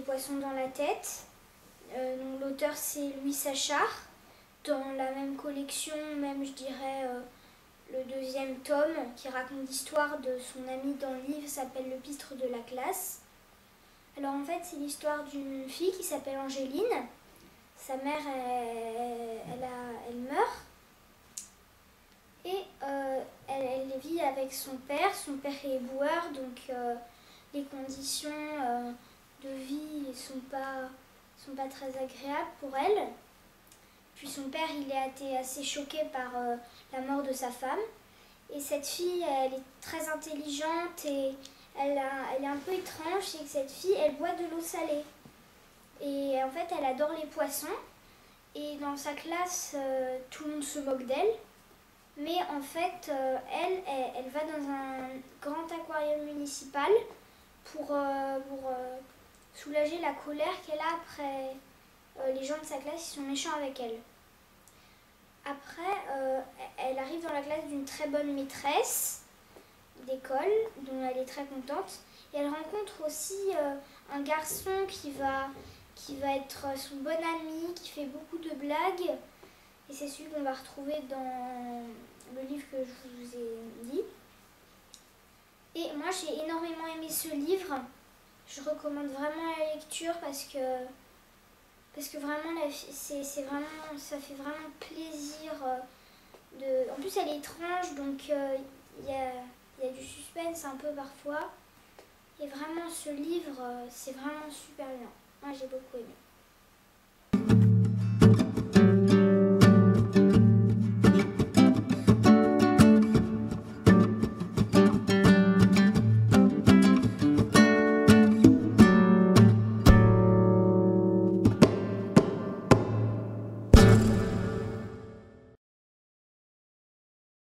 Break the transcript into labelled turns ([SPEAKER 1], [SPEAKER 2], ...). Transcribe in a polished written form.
[SPEAKER 1] poissons dans la tête. L'auteur c'est Louis Sachar. Dans la même collection, même je dirais le deuxième tome qui raconte l'histoire de son ami dans le livre s'appelle Le Pistre de la classe. Alors en fait c'est l'histoire d'une fille qui s'appelle Angéline. Sa mère elle meurt et elle vit avec son père. Son père est éboueur, donc les conditions de vie sont pas très agréables pour elle. Puis son père il a été assez choqué par la mort de sa femme. Et cette fille elle est très intelligente et elle est un peu étrange, c'est que cette fille elle boit de l'eau salée. Et en fait elle adore les poissons. Et dans sa classe tout le monde se moque d'elle. Mais en fait elle va dans un grand aquarium municipal pour soulager la colère qu'elle a après les gens de sa classe qui sont méchants avec elle. Après, elle arrive dans la classe d'une très bonne maîtresse d'école, dont elle est très contente. Et elle rencontre aussi un garçon qui va être son bon ami, qui fait beaucoup de blagues. Et c'est celui qu'on va retrouver dans le livre que je vous ai dit. Et moi, j'ai énormément aimé ce livre. Je recommande vraiment la lecture parce que vraiment, ça fait vraiment plaisir. En plus, elle est étrange, donc il y a du suspense un peu parfois. Et vraiment, ce livre, c'est vraiment super bien. Moi, j'ai beaucoup aimé.